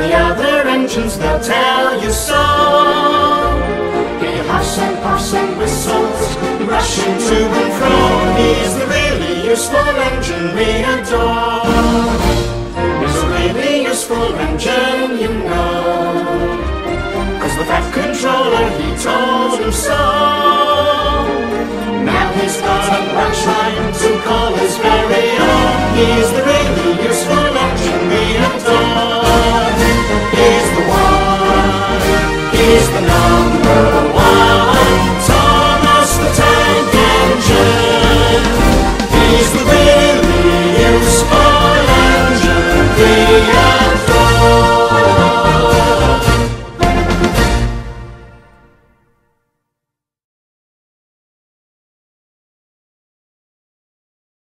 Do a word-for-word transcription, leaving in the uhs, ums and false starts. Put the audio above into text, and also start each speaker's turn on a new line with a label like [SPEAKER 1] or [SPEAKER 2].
[SPEAKER 1] the other engines, they'll tell you so. Hear your huffs and puffs and whistles rushing to and fro. He's the really useful engine we adore. He's a really useful engine